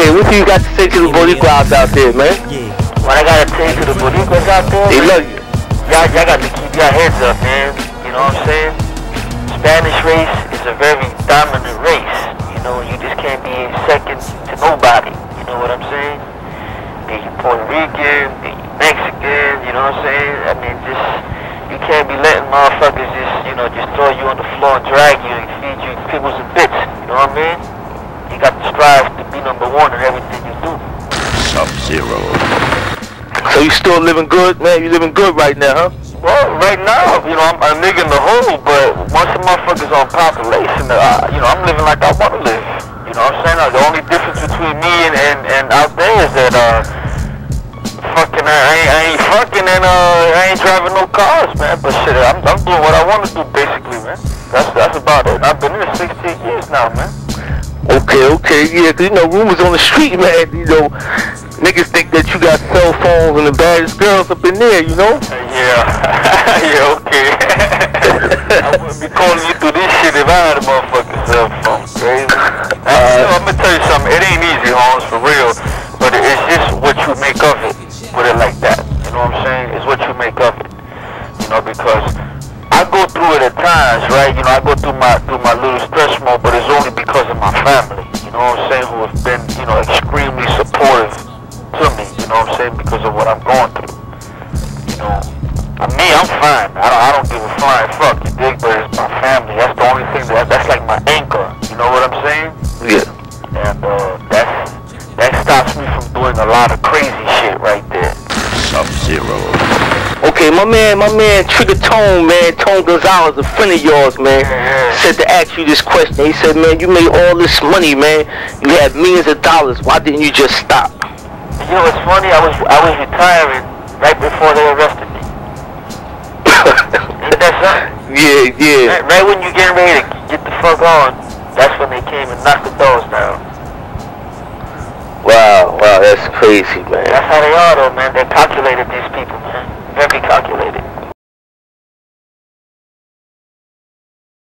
Okay, what do you got to say to the Boricuas out there, man? What I gotta say to the Boricuas out there? They love you. Y'all got to keep your heads up, man. You know what I'm saying? Spanish race is a very dominant race. You know, you just can't be second to nobody. You know what I'm saying? Be you Puerto Rican, be you Mexican, you know what I'm saying? I mean, just, you can't be letting motherfuckers just, you know, just throw you on the floor and drag you and feed you pickles and bits. You know what I mean? You got to strive to be number one in everything you do. Sub-Zero. So you still living good, man? You living good right now, huh? Well, right now, you know, I'm a nigga in the hole, but once the motherfuckers on population, you know, I'm living like I want to live. You know what I'm saying? The only difference between me and out there is that, fucking, I ain't fucking and, I ain't driving no cars, man. But shit, I'm doing what I want to do, basically, man. That's about it. I've been here 16 years now, man. Okay, yeah, 'cause you know, rumors on the street, man, you know, niggas think that you got cell phones and the baddest girls up in there, you know? Yeah, yeah, okay. I wouldn't be calling you through this shit if I had a motherfucking cell phone, crazy. I'm gonna tell you something, it ain't easy, Holmes, for real, but it's just what you make of it, put it like that, you know what I'm saying? It's what you make of it, you know, because I go through it at times, right? You know, I go through my little stress mode, but it's only because of my family, you know what I'm saying, who have been, you know, extremely supportive to me, you know what I'm saying, because of what I'm going through. You know, me, I'm fine. I don't give a flying fuck, you dig? But it's my family. That's the only thing that's like my anchor. You know what I'm saying? Yeah. And that stops me from doing a lot of crazy shit right there. Sub-Zero. Okay, my man, Trigger Tone, man, Tone Gonzalez, a friend of yours, man, said to ask you this question. He said, man, you made all this money, man. You had millions of dollars. Why didn't you just stop? You know, it's funny. I was retiring right before they arrested me. Ain't that something? Yeah. Right when you're getting ready to get the fuck on, that's when they came and knocked the doors down. Wow, that's crazy, man. That's how they are, though, man. They're calculated, these people, man. Very calculated.